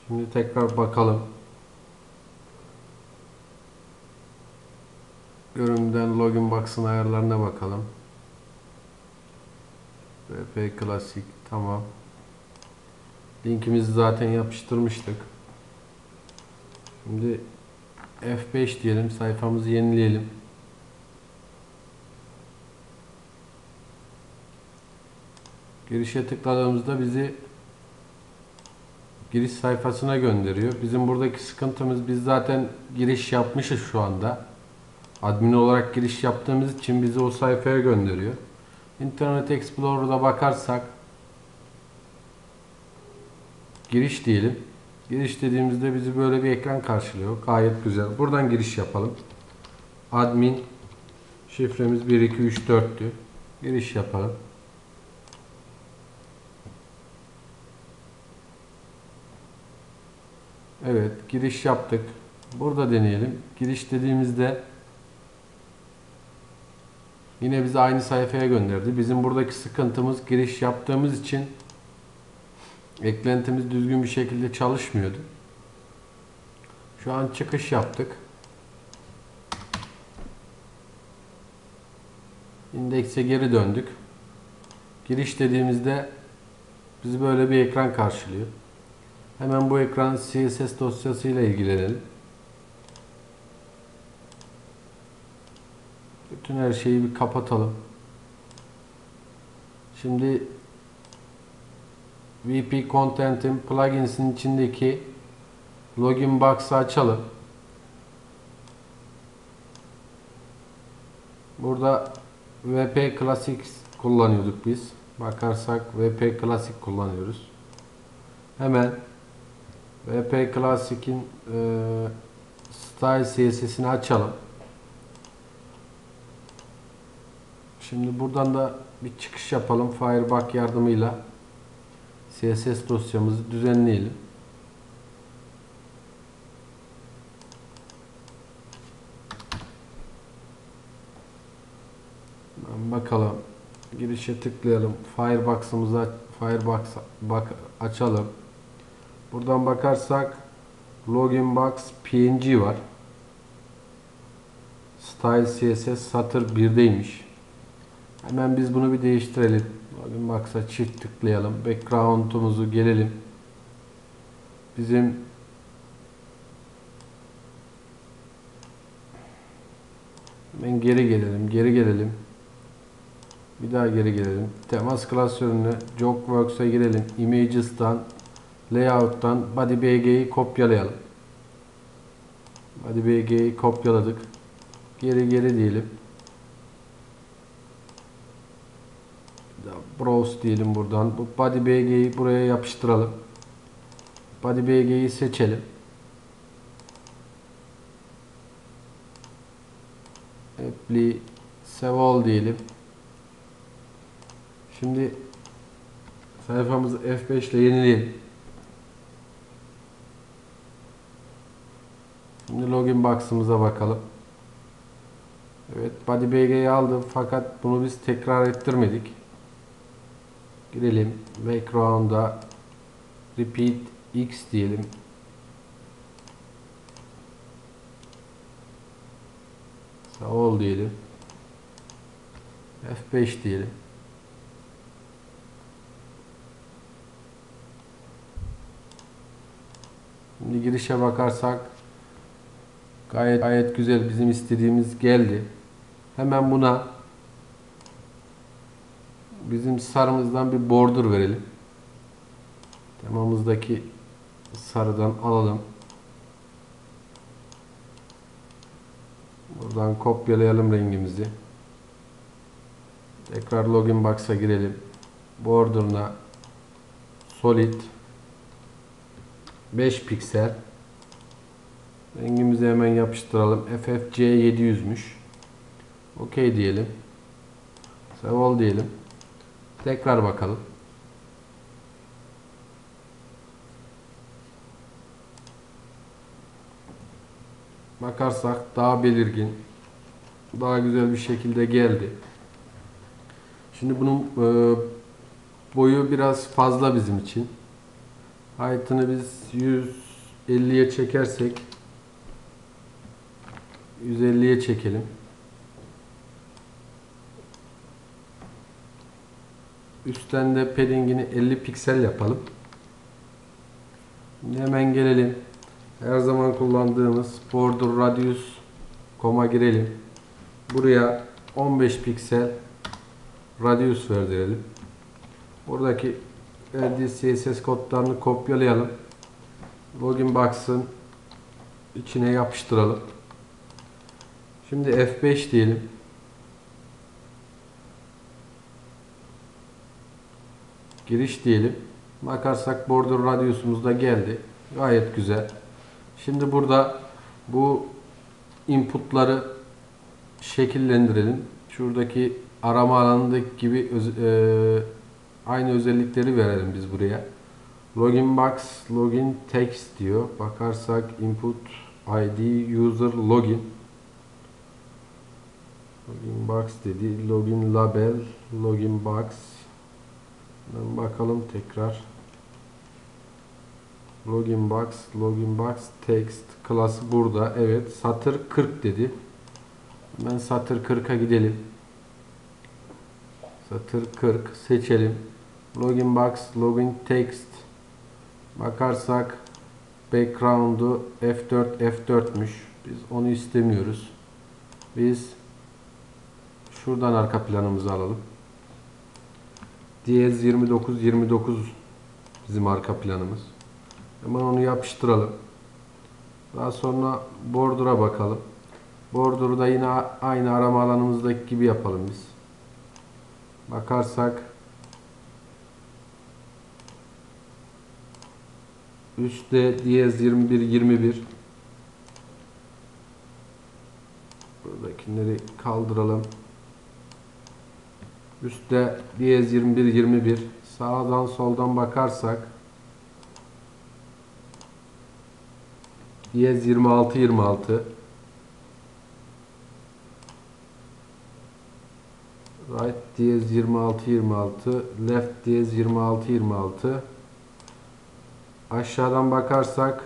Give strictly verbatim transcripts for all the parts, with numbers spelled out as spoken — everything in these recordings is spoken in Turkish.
Şimdi tekrar bakalım. Görünümden login box'ın ayarlarına bakalım. V P Classic tamam. Linkimizi zaten yapıştırmıştık. Şimdi F beş diyelim, sayfamızı yenileyelim. Girişe tıkladığımızda bizi giriş sayfasına gönderiyor. Bizim buradaki sıkıntımız, biz zaten giriş yapmışız şu anda. Admin olarak giriş yaptığımız için bizi o sayfaya gönderiyor. Internet Explorer'da bakarsak giriş diyelim. Giriş dediğimizde bizi böyle bir ekran karşılıyor. Gayet güzel. Buradan giriş yapalım. Admin şifremiz bir iki üç dörttü. Giriş yapalım. Evet, giriş yaptık. Burada deneyelim. Giriş dediğimizde yine bizi aynı sayfaya gönderdi. Bizim buradaki sıkıntımız, giriş yaptığımız için eklentimiz düzgün bir şekilde çalışmıyordu. Şu an çıkış yaptık. İndekse geri döndük. Giriş dediğimizde bizi böyle bir ekran karşılıyor. Hemen bu ekran C S S dosyasıyla ilgilenelim. Bütün her şeyi bir kapatalım. Şimdi V P Content'in plugins'in içindeki login box'ı açalım. Burada V P Classic kullanıyorduk biz. Bakarsak V P Classic kullanıyoruz. Hemen V P Classic'in e, Style C S S'ini açalım. Şimdi buradan da bir çıkış yapalım. Firebug yardımıyla C S S dosyamızı düzenleyelim. Bakalım. Girişe tıklayalım. Firebox'ımızı Firebox bak açalım. Buradan bakarsak Login Box P N G var. Style C S S satır birdeymiş. Hemen biz bunu bir değiştirelim. Login Box'a çift tıklayalım. Background'umuzu gelelim. Bizim hemen geri gelelim. Geri gelelim. Bir daha geri gelelim. Temas klasörüne Jogworks'a girelim. Images'tan, Layout'tan BodyBG'yi kopyalayalım. BodyBG'yi kopyaladık. Geri geri diyelim. Browse diyelim buradan. Bu BodyBG'yi buraya yapıştıralım. BodyBG'yi seçelim. Apply Save All diyelim. Şimdi sayfamızı F beş ile yenileyelim. Şimdi login box'ımıza bakalım. Evet, BodyBG'yi aldım fakat bunu biz tekrar ettirmedik. Girelim. Background'a Repeat X diyelim. Sağ ol diyelim. F beş diyelim. Şimdi girişe bakarsak gayet gayet güzel, bizim istediğimiz geldi. Hemen buna bizim sarımızdan bir border verelim. Temamızdaki sarıdan alalım. Buradan kopyalayalım rengimizi. Tekrar login box'a girelim. Border'ına solid beş piksel. Rengimizi hemen yapıştıralım. F F C yedi yüzmüş. OK diyelim. Save all diyelim. Tekrar bakalım. Bakarsak daha belirgin, daha güzel bir şekilde geldi. Şimdi bunun e, boyu biraz fazla bizim için. Height'ını biz yüz elliye çekersek yüz elliye çekelim. Üstten de padding'ini elli piksel yapalım. Şimdi hemen gelelim. Her zaman kullandığımız border radius koma girelim. Buraya on beş piksel radius verdirelim. Buradaki verdiği C S S kodlarını kopyalayalım. Login box'ın içine yapıştıralım. Şimdi F beş diyelim. Giriş diyelim. Bakarsak border radiusumuz da geldi. Gayet güzel. Şimdi burada bu inputları şekillendirelim. Şuradaki arama alanındaki gibi öz, e, aynı özellikleri verelim biz buraya. Login box, login text diyor. Bakarsak input I D user login. Login box dedi. Login label, login box. Ben bakalım tekrar. Login box, login box text klası burada. Evet, satır kırk dedi. Ben satır kırka gidelim. Satır kırk seçelim. Login box, login text. Bakarsak background'u F dört F dört'müş. Biz onu istemiyoruz. Biz şuradan arka planımızı alalım. Diyez yirmi dokuz yirmi dokuz bizim arka planımız. Hemen onu yapıştıralım. Daha sonra border'a bakalım. Border'ı da yine aynı arama alanımızdaki gibi yapalım biz. Bakarsak üstte diyez yirmi bir yirmi bir. Buradakileri kaldıralım. Üstte diyez yirmi bir yirmi bir. Sağdan soldan bakarsak diyez yirmi altı yirmi altı. Right diyez yirmi altı yirmi altı. Left diyez yirmi altı yirmi altı. Aşağıdan bakarsak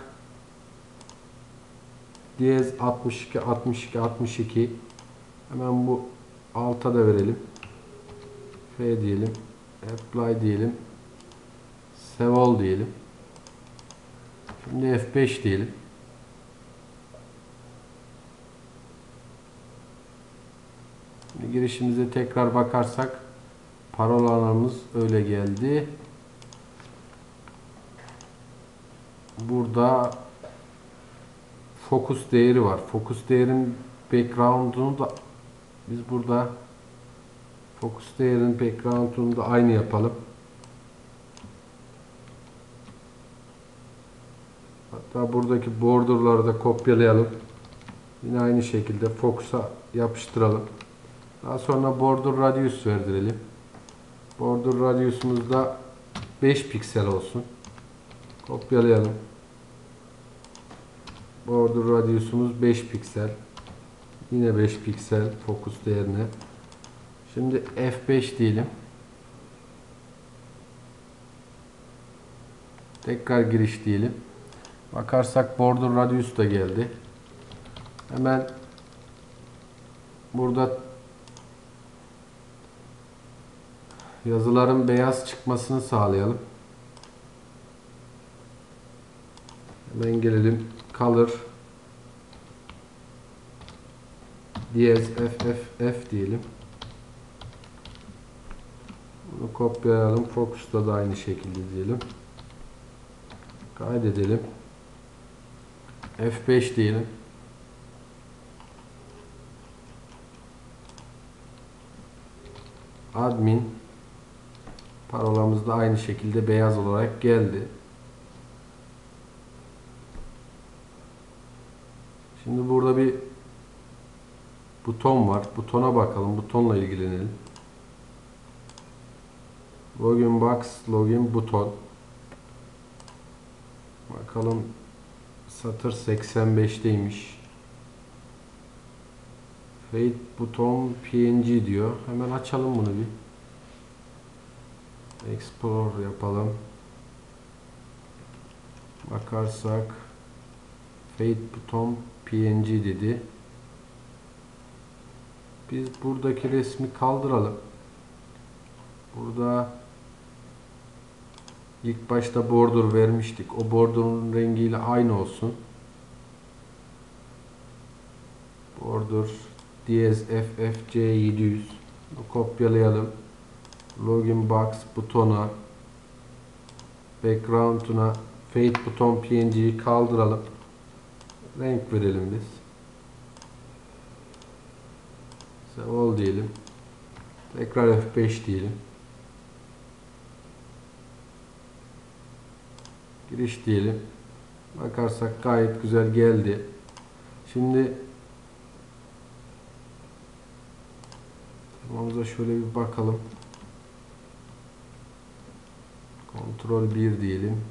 diyez altmış iki altmış iki altmış iki. Hemen bu alta da verelim. F diyelim. Apply diyelim. Save all diyelim. Şimdi F beş diyelim. Şimdi girişimize tekrar bakarsak parolalarımız öyle geldi. Burada fokus değeri var. Fokus değerin background'unu da biz burada fokus değerin background'unu da aynı yapalım. Hatta buradaki border'ları da kopyalayalım. Yine aynı şekilde fokus'a yapıştıralım. Daha sonra border radius verdirelim. Border radius'umuz da beş piksel olsun. Kopyalayalım. Border radius'umuz beş piksel. Yine beş piksel fokus değerine. Şimdi F beş diyelim. Tekrar giriş diyelim. Bakarsak border radius da geldi. Hemen burada yazıların beyaz çıkmasını sağlayalım. Hemen gelelim. Color diyez F F F diyelim. Bunu kopyalayalım. Focus'ta da aynı şekilde diyelim. Kaydedelim. F beş diyelim. Admin parolamız da aynı şekilde beyaz olarak geldi. Şimdi burada bir buton var. Butona bakalım. Butonla ilgilenelim. Login box, login buton. Bakalım satır seksen beşteymiş. Fade buton P N G diyor. Hemen açalım bunu bir. Explore yapalım. bakarsak Fade Button P N G dedi. Biz buradaki resmi kaldıralım. Burada ilk başta border vermiştik. O border'ın rengiyle aynı olsun. Border D S F F C yedi yüz. Kopyalayalım. Login box butona, background'una Fade Button P N G'yi kaldıralım. Renk verelim biz. All diyelim. Tekrar F beş diyelim. Giriş diyelim. Bakarsak gayet güzel geldi. Şimdi tamamıza şöyle bir bakalım. Kontrol bir diyelim.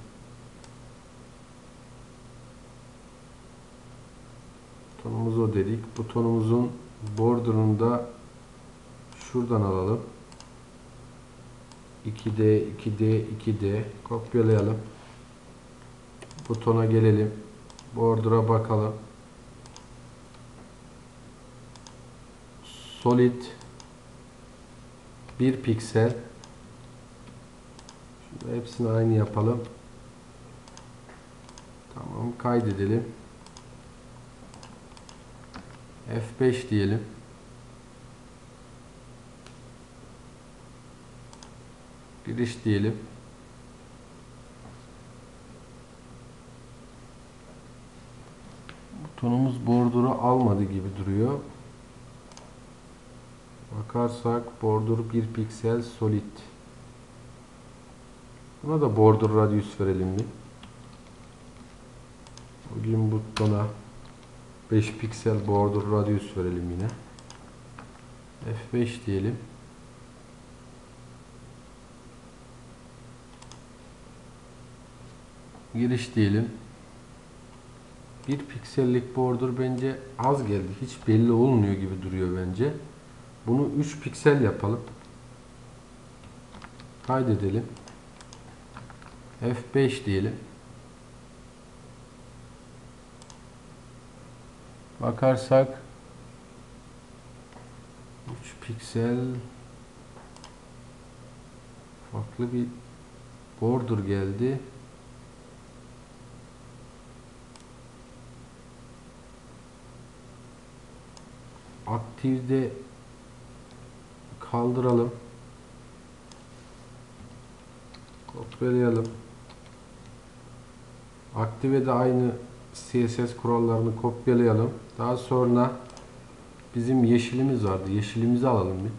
Butonumuz o dedik. Butonumuzun border'ını da şuradan alalım. iki D, iki D, iki D kopyalayalım. Butona gelelim. Border'a bakalım. Solid bir piksel. Şimdi hepsini aynı yapalım. Tamam, kaydedelim. F beş diyelim. Giriş diyelim. Butonumuz border'ı almadı gibi duruyor. Bakarsak border bir piksel solid. Buna da border radius verelim bir. Bugün butona beş piksel border radius verelim yine. F beş diyelim. Giriş diyelim. Bir piksellik border bence az geldi. Hiç belli olmuyor gibi duruyor bence. Bunu üç piksel yapalım. Kaydedelim. F beş diyelim. Bakarsak üç piksel farklı bir border geldi. Aktifde kaldıralım. Kopyalayalım. Aktive de aynı C S S kurallarını kopyalayalım. Daha sonra bizim yeşilimiz vardı. Yeşilimizi alalım bir.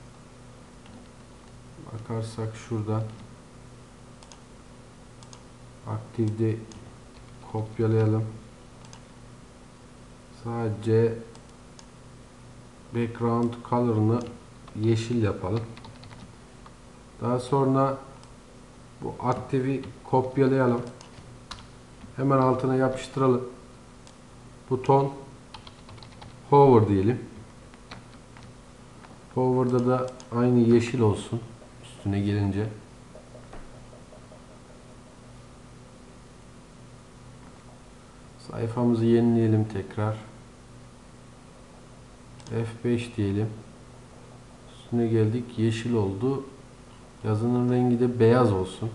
Bakarsak şuradan aktifde kopyalayalım. Sadece background color'ını yeşil yapalım. Daha sonra bu aktifi kopyalayalım. Hemen altına yapıştıralım. Buton hover diyelim. Hover'da da aynı yeşil olsun üstüne gelince. Sayfamızı yenileyelim tekrar. F beş diyelim. Üstüne geldik. Yeşil oldu. Yazının rengi de beyaz olsun.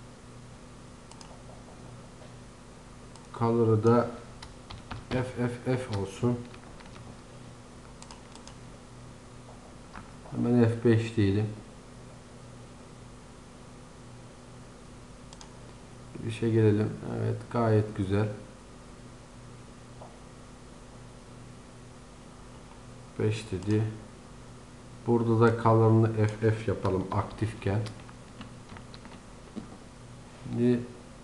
Color'ı da F F F olsun. Hemen F beş diyelim. Girişe gelelim. Evet, gayet güzel. beş dedi. Burada da color'ını F F yapalım aktifken. Şimdi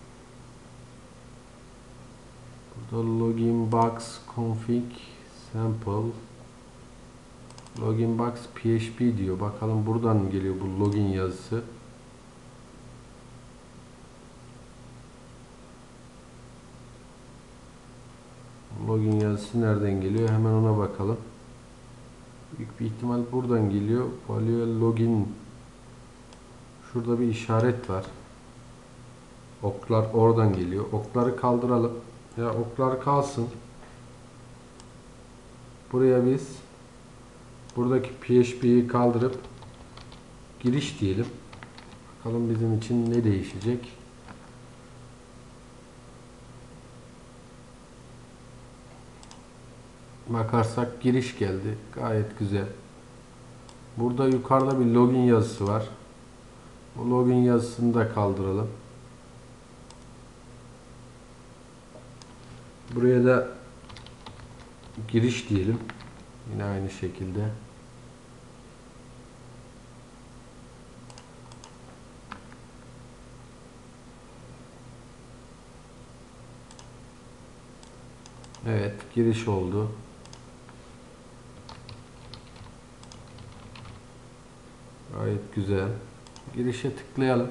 burada login box config sample login box P H P diyor. Bakalım buradan mı geliyor bu login yazısı? Login yazısı nereden geliyor? Hemen ona bakalım. Büyük bir ihtimal buradan geliyor. Value login. Şurada bir işaret var. Oklar oradan geliyor. Okları kaldıralım. Ya oklar kalsın. Buraya biz buradaki P H P'yi kaldırıp giriş diyelim. Bakalım bizim için ne değişecek. Bakarsak giriş geldi. Gayet güzel. Burada yukarıda bir login yazısı var. Bu login yazısını da kaldıralım. Buraya da giriş diyelim. Yine aynı şekilde. Evet, giriş oldu. Gayet güzel. Girişe tıklayalım.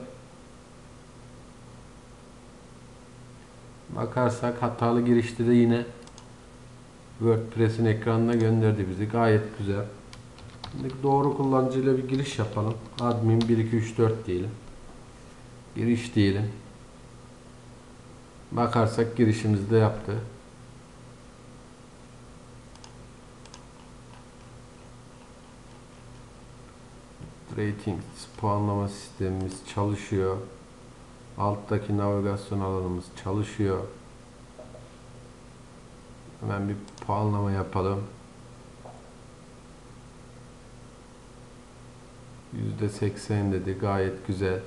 Bakarsak hatalı girişte de yine WordPress'in ekranına gönderdi bizi. Gayet güzel. Şimdi doğru kullanıcıyla bir giriş yapalım. Admin bir iki üç dört diyelim. Giriş diyelim. Bakarsak girişimizi de yaptı. Ratings puanlama sistemimiz çalışıyor. Alttaki navigasyon alanımız çalışıyor. Hemen bir puanlama yapalım. yüzde seksen dedi. Gayet güzel.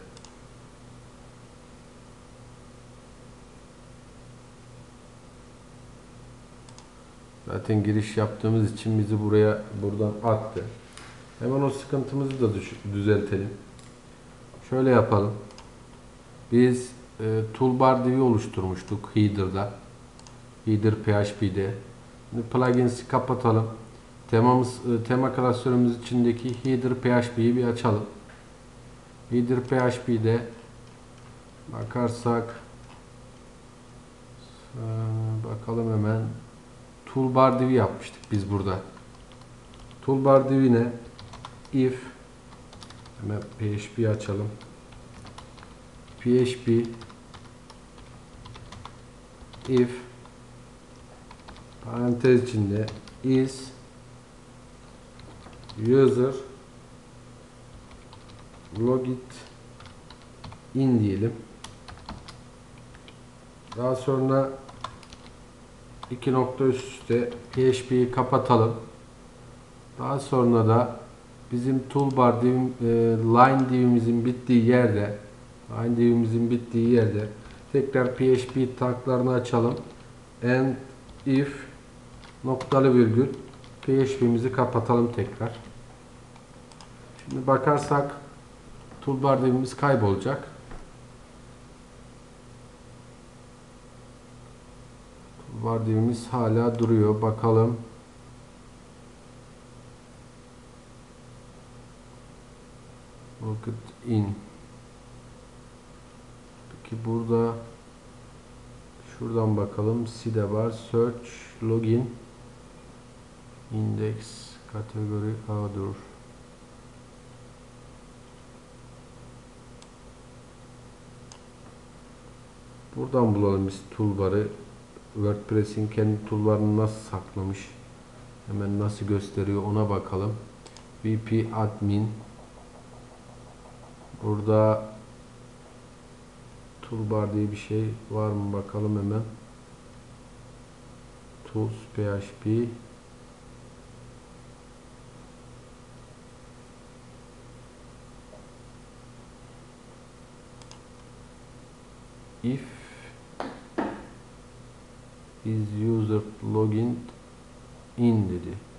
Zaten giriş yaptığımız için bizi buraya buradan attı. Hemen o sıkıntımızı da düzeltelim. Şöyle yapalım. Biz e, toolbar divi oluşturmuştuk header'da. Header P H P'de. Şimdi plugins'i kapatalım. Temamız, e, tema klasörümüz içindeki header P H P'yi bir açalım. Header P H P'de bakarsak e, bakalım hemen toolbar divi yapmıştık biz burada. Toolbar divine if hemen P H P'yi açalım. P H P if parantez içinde is user logit in diyelim. Daha sonra iki nokta üst üste P H P'yi kapatalım. Daha sonra da bizim toolbar div, e, line divimizin bittiği yerde line divimizin bittiği yerde tekrar P H P taglarını açalım. And if noktalı virgül P H P'mizi kapatalım tekrar. Şimdi bakarsak toolbar divimiz kaybolacak. Toolbar divimiz hala duruyor. Bakalım. Logit in. Peki burada şuradan bakalım. C'de var. Search login index kategori order. Buradan bulalım biz toolbar'ı. WordPress'in kendi toolbar'ını nasıl saklamış, hemen nasıl gösteriyor ona bakalım. V P admin, burada toolbar diye bir şey var mı bakalım hemen. Tools P H P if is user login in dedi.